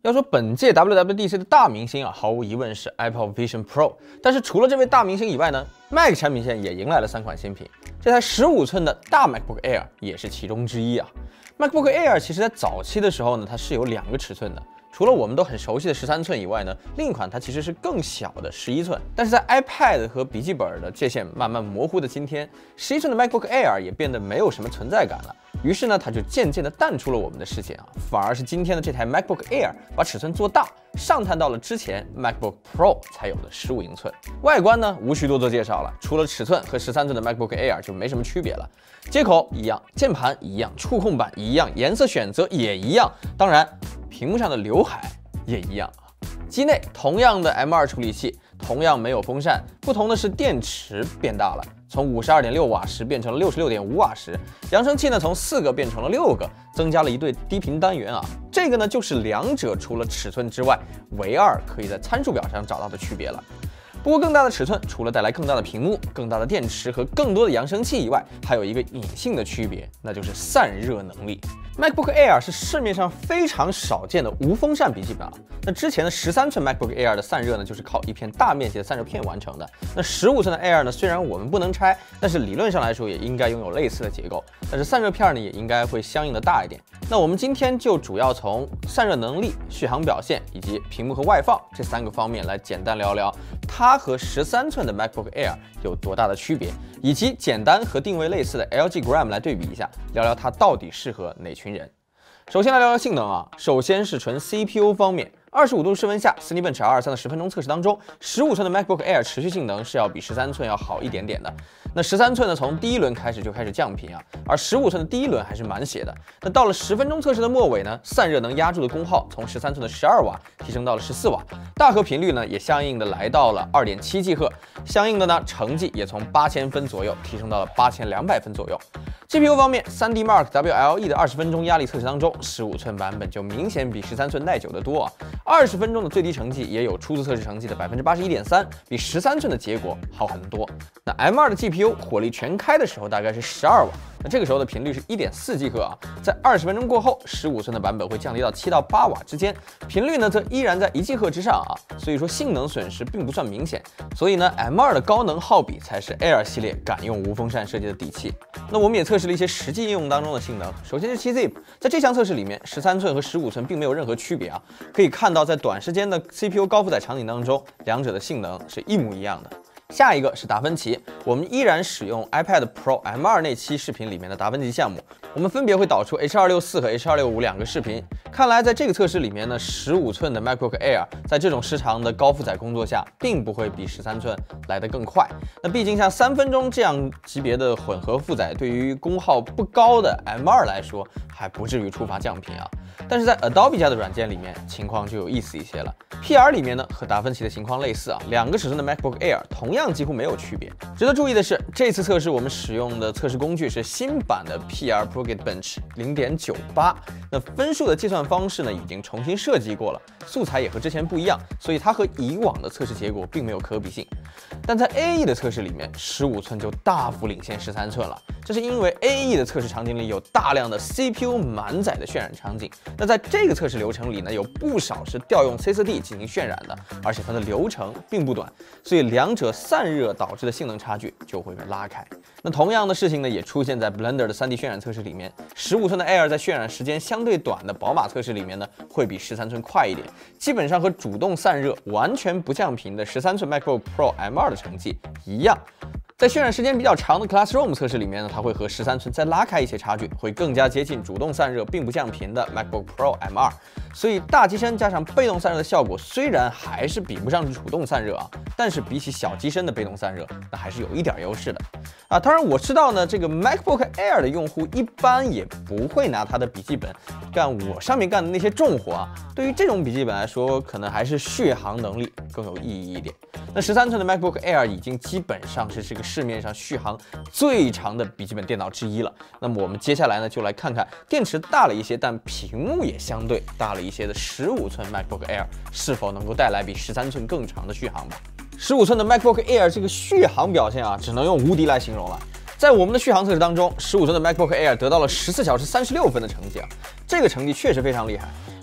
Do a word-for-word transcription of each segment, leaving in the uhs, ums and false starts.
要说本届 W W D C 的大明星啊，毫无疑问是 Apple Vision Pro。但是除了这位大明星以外呢 ，Mac 产品线也迎来了三款新品。这台十五寸的大 MacBook Air 也是其中之一啊。MacBook Air 其实在早期的时候呢，它是有两个尺寸的。 除了我们都很熟悉的十三寸以外呢，另一款它其实是更小的十一寸。但是在 iPad 和笔记本的界限慢慢模糊的今天，十一寸的 MacBook Air 也变得没有什么存在感了。于是呢，它就渐渐的淡出了我们的视线啊，反而是今天的这台 MacBook Air 把尺寸做大，上探到了之前 MacBook Pro 才有的十五英寸。外观呢，无需多做介绍了，除了尺寸和十三寸的 MacBook Air 就没什么区别了。接口一样，键盘一样，触控板一样，颜色选择也一样，当然。 屏幕上的刘海也一样啊。机内同样的 M 二 处理器，同样没有风扇，不同的是电池变大了，从五十二点六瓦时变成了六十六点五瓦时。扬声器呢，从四个变成了六个，增加了一对低频单元啊。这个呢，就是两者除了尺寸之外，唯二可以在参数表上找到的区别了。 不过，更大的尺寸除了带来更大的屏幕、更大的电池和更多的扬声器以外，还有一个隐性的区别，那就是散热能力。MacBook Air 是市面上非常少见的无风扇笔记本啊。那之前的十三寸 MacBook Air 的散热呢，就是靠一片大面积的散热片完成的。那十五寸的 Air 呢，虽然我们不能拆，但是理论上来说也应该拥有类似的结构。但是散热片呢，也应该会相应的大一点。那我们今天就主要从散热能力、续航表现以及屏幕和外放这三个方面来简单聊聊它和十三寸的 MacBook Air 有多大的区别，以及简单和定位类似的 L G Gram 来对比一下，聊聊它到底适合哪群人。首先来聊聊性能啊，首先是纯 C P U 方面。 二十五度室温下 ，Cinebench 二二三的十分钟测试当中，十五寸的 MacBook Air 持续性能是要比十三寸要好一点点的。那十三寸呢，从第一轮开始就开始降频啊，而十五寸的第一轮还是满血的。那到了十分钟测试的末尾呢，散热能压住的功耗从十三寸的十二瓦提升到了十四瓦，大核频率呢也相应的来到了 二点七 吉赫，相应的呢成绩也从八千分左右提升到了八千两百分左右。 G P U 方面 ，三 D Mark W L E 的二十分钟压力测试当中，十五寸版本就明显比十三寸耐久得多啊。二十分钟的最低成绩也有初次测试成绩的 百分之八十一点三， 比十三寸的结果好很多。那 M 二 的 G P U 火力全开的时候大概是十二瓦，那这个时候的频率是 一点四 吉赫啊。在二十分钟过后，十五寸的版本会降低到七到八瓦之间，频率呢则依然在一吉赫之上啊。所以说性能损失并不算明显。所以呢 ，M 二 的高能耗比才是 Air 系列敢用无风扇设计的底气。那我们也测试了一些实际应用当中的性能。首先是 七 zip， 在这项测试里面，十三寸和十五寸并没有任何区别啊。可以看到，在短时间的 C P U 高负载场景当中，两者的性能是一模一样的。 下一个是达芬奇，我们依然使用 iPad Pro M 二 那期视频里面的达芬奇项目，我们分别会导出 H 二六四 和 H 二六五两个视频。看来在这个测试里面呢，十五寸的 MacBook Air 在这种时长的高负载工作下，并不会比十三寸来得更快。那毕竟像三分钟这样级别的混合负载，对于功耗不高的 M 二 来说，还不至于触发降频啊。但是在 Adobe 家的软件里面，情况就有意思一些了。P R 里面呢，和达芬奇的情况类似啊，两个尺寸的 MacBook Air 同样几乎没有区别。值得注意的是，这次测试我们使用的测试工具是新版的 P R ProGeekbench 零点九八。那分数的计算方式呢，已经重新设计过了，素材也和之前不一样，所以它和以往的测试结果并没有可比性。但在 A E 的测试里面，十五寸就大幅领先十三寸了。这是因为 A E 的测试场景里有大量的 C P U 满载的渲染场景，那在这个测试流程里呢，有不少是调用 C 四 D 进行渲染的，而且它的流程并不短，所以两者散热导致的性能差距就会被拉开。那同样的事情呢，也出现在 Blender 的 三 D 渲染测试里面，十五寸的 Air 在渲染时间相对短的宝马测试里面呢，会比十三寸快一点，基本上和主动散热完全不降频的十三寸 MacBook Pro M 二 的成绩一样。在渲染时间比较长的 Classroom 测试里面呢，它会和十三寸再拉开一些差距，会更加接近主动散热并不降频的 MacBook Pro M 二。所以大机身加上被动散热的效果，虽然还是比不上主动散热啊，但是比起小机身的被动散热，那还是有一点优势的啊。当然我知道呢，这个 MacBook Air 的用户一般也不会拿它的笔记本干我上面干的那些重活啊。对于这种笔记本来说，可能还是续航能力更有意义一点。那十三寸的 MacBook Air 已经基本上是这个市面上续航最长的笔记本电脑之一了。那么我们接下来呢，就来看看电池大了一些，但屏幕也相对大了一些的十五寸 MacBook Air 是否能够带来比十三寸更长的续航吧。十五寸的 MacBook Air 这个续航表现啊，只能用无敌来形容了。在我们的续航测试当中，十五寸的 MacBook Air 得到了十四小时三十六分的成绩啊，这个成绩确实非常厉害。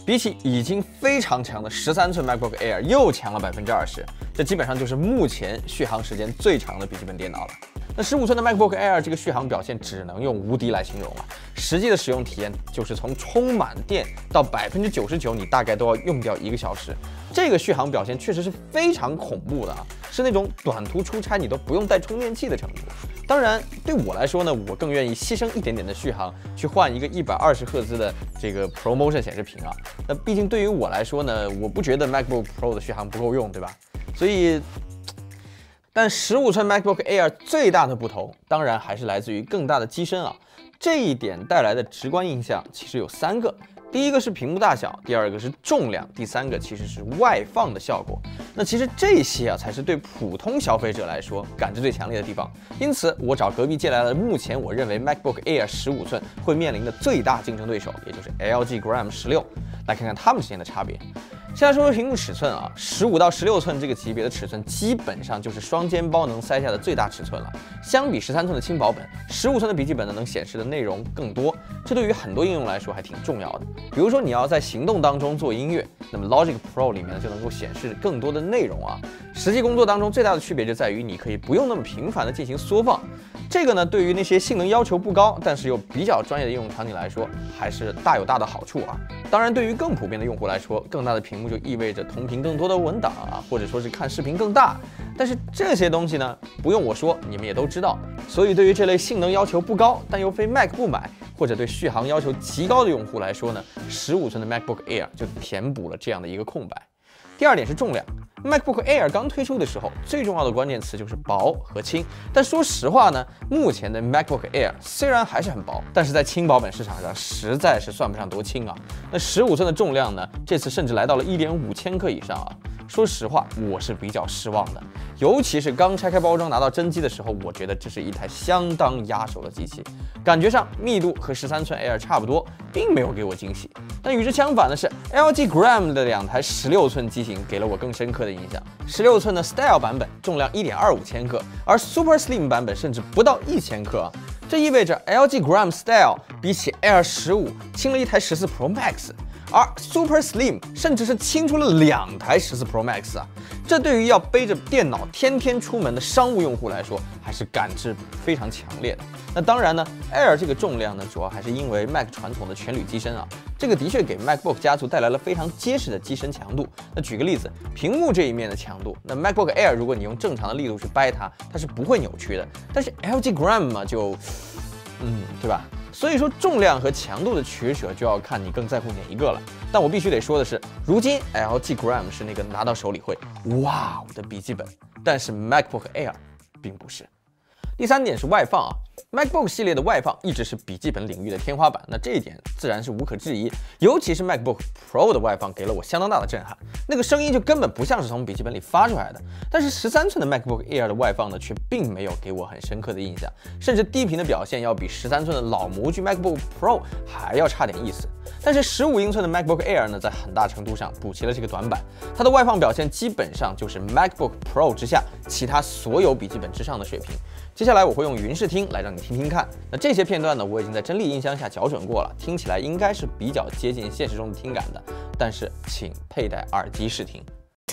比起已经非常强的十三寸 MacBook Air 又强了百分之二十，这基本上就是目前续航时间最长的笔记本电脑了。那十五寸的 MacBook Air 这个续航表现只能用无敌来形容了，实际的使用体验就是从充满电到百分之九十九，你大概都要用掉一个小时。这个续航表现确实是非常恐怖的啊，是那种短途出差你都不用带充电器的程度。当然，对我来说呢，我更愿意牺牲一点点的续航，去换一个一百二十赫兹的这个 ProMotion 显示屏啊。那毕竟对于我来说呢，我不觉得 MacBook Pro 的续航不够用，对吧？所以。但十五寸 MacBook Air 最大的不同，当然还是来自于更大的机身啊。这一点带来的直观印象其实有三个，第一个是屏幕大小，第二个是重量，第三个其实是外放的效果。那其实这些啊才是对普通消费者来说感知最强烈的地方。因此，我找隔壁借来了目前我认为 MacBook Air 十五寸会面临的最大竞争对手，也就是 L G Gram 十六，来看看它们之间的差别。先来说说屏幕尺寸啊，十五到十六寸这个级别的尺寸基本上就是双肩包能塞下的最大尺寸了。相比十三寸的轻薄本，十五寸的笔记本呢能显示的内容更多，这对于很多应用来说还挺重要的。比如说你要在行动当中做音乐，那么 Logic Pro 里面就能够显示更多的内容啊。实际工作当中最大的区别就在于你可以不用那么频繁的进行缩放。这个呢，对于那些性能要求不高，但是又比较专业的应用场景来说，还是大有大的好处啊。当然，对于更普遍的用户来说，更大的屏幕就意味着同屏更多的文档啊，或者说是看视频更大。但是这些东西呢，不用我说，你们也都知道。所以对于这类性能要求不高，但又非 Mac 不买，或者对续航要求极高的用户来说呢，十五寸的 MacBook Air 就填补了这样的一个空白。第二点是重量。MacBook Air 刚推出的时候，最重要的关键词就是薄和轻。但说实话呢，目前的 MacBook Air 虽然还是很薄，但是在轻薄本市场上实在是算不上多轻啊。那十五寸的重量呢，这次甚至来到了一点五千克以上啊。说实话，我是比较失望的，尤其是刚拆开包装拿到真机的时候，我觉得这是一台相当压手的机器，感觉上密度和十三寸 Air 差不多，并没有给我惊喜。但与之相反的是 ，L G Gram 的两台十六寸机型给了我更深刻的印象。十六寸的 Style 版本重量一点二五千克，而 Super Slim 版本甚至不到一千克啊。这意味着 L G Gram Style 比起 Air 十五轻了一台十四 Pro Max。而 Super Slim 甚至是轻出了两台十四 Pro Max 啊，这对于要背着电脑天天出门的商务用户来说，还是感知非常强烈的。那当然呢 ，Air 这个重量呢，主要还是因为 Mac 传统的全铝机身啊，这个的确给 MacBook 家族带来了非常结实的机身强度。那举个例子，屏幕这一面的强度，那 MacBook Air 如果你用正常的力度去掰它，它是不会扭曲的。但是 L G Gram 嘛，就，嗯，对吧？所以说重量和强度的取舍就要看你更在乎哪一个了。但我必须得说的是，如今 L G Gram 是那个拿到手里会哇的笔记本，但是 MacBook Air 并不是。第三点是外放啊 ，MacBook 系列的外放一直是笔记本领域的天花板，那这一点自然是无可置疑。尤其是 MacBook Pro 的外放给了我相当大的震撼，那个声音就根本不像是从笔记本里发出来的。但是十三寸的 MacBook Air 的外放呢，却并没有给我很深刻的印象，甚至低频的表现要比十三寸的老模具 MacBook Pro 还要差点意思。但是十五英寸的 MacBook Air 呢，在很大程度上补齐了这个短板，它的外放表现基本上就是 MacBook Pro 之下其他所有笔记本之上的水平。接下来我会用云视听来让你听听看，那这些片段呢，我已经在真力音箱下校准过了，听起来应该是比较接近现实中的听感的，但是请佩戴耳机试听。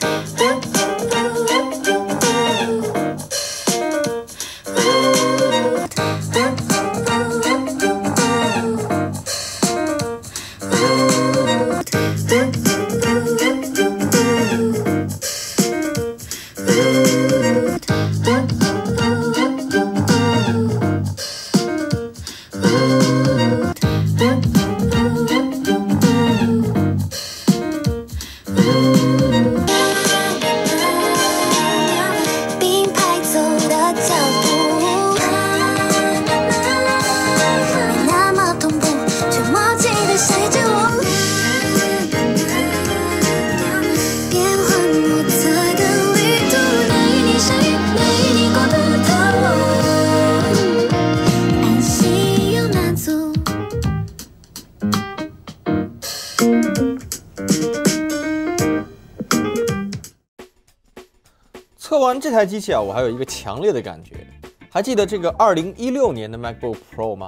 测完这台机器啊，我还有一个强烈的感觉，还记得这个二零一六年的 MacBook Pro 吗？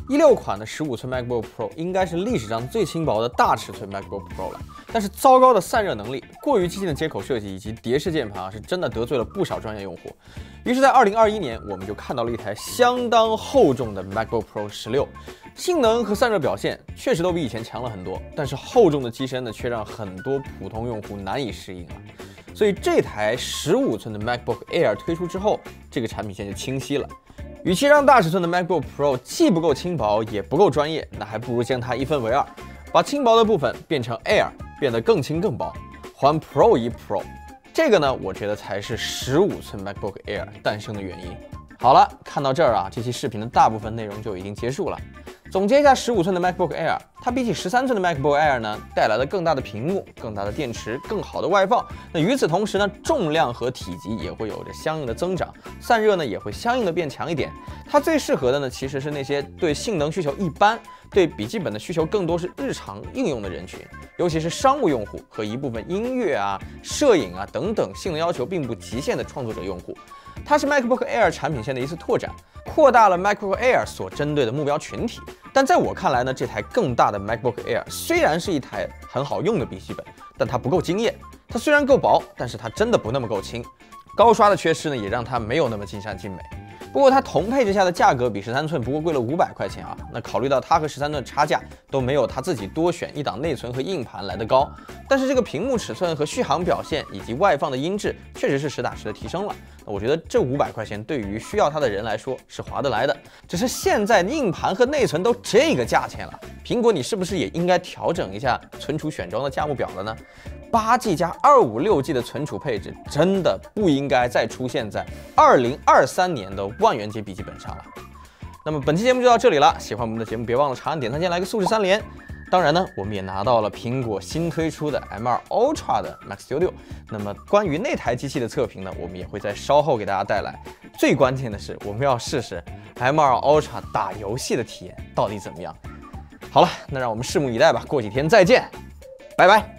一六款的十五寸 MacBook Pro 应该是历史上最轻薄的大尺寸 MacBook Pro 了，但是糟糕的散热能力、过于激进的接口设计以及叠式键盘啊，是真的得罪了不少专业用户。于是，在二零二一年，我们就看到了一台相当厚重的 MacBook Pro 十六，性能和散热表现确实都比以前强了很多，但是厚重的机身呢，却让很多普通用户难以适应了。所以这台十五寸的 MacBook Air 推出之后，这个产品线就清晰了。与其让大尺寸的 MacBook Pro 既不够轻薄，也不够专业，那还不如将它一分为二，把轻薄的部分变成 Air， 变得更轻更薄，还 Pro 一 Pro。这个呢，我觉得才是十五寸 MacBook Air 诞生的原因。好了，看到这儿啊，这期视频的大部分内容就已经结束了。总结一下十五寸的 MacBook Air， 它比起十三寸的 MacBook Air 呢，带来了更大的屏幕、更大的电池、更好的外放。那与此同时呢，重量和体积也会有着相应的增长，散热呢也会相应的变强一点。它最适合的呢，其实是那些对性能需求一般、对笔记本的需求更多是日常应用的人群，尤其是商务用户和一部分音乐啊、摄影啊等等性能要求并不极限的创作者用户。它是 MacBook Air 产品线的一次拓展，扩大了 MacBook Air 所针对的目标群体。但在我看来呢，这台更大的 MacBook Air 虽然是一台很好用的笔记本，但它不够惊艳。它虽然够薄，但是它真的不那么够轻。高刷的缺失呢，也让它没有那么尽善尽美。不过它同配置下的价格比十三寸不过贵了五百块钱啊。那考虑到它和十三寸差价都没有它自己多选一档内存和硬盘来得高，但是这个屏幕尺寸和续航表现以及外放的音质确实是实打实的提升了。那我觉得这五百块钱对于需要它的人来说是划得来的。只是现在硬盘和内存都这个价钱了，苹果你是不是也应该调整一下存储选装的价目表了呢？八 G 加二五六 G 的存储配置真的不应该再出现在二零二三年的万元级笔记本上了。那么本期节目就到这里了，喜欢我们的节目别忘了长按点赞键来个素质三连。当然呢，我们也拿到了苹果新推出的 M 二 Ultra 的 Mac Studio， 那么关于那台机器的测评呢，我们也会在稍后给大家带来。最关键的是，我们要试试 M 二 Ultra 打游戏的体验到底怎么样。好了，那让我们拭目以待吧，过几天再见，拜拜。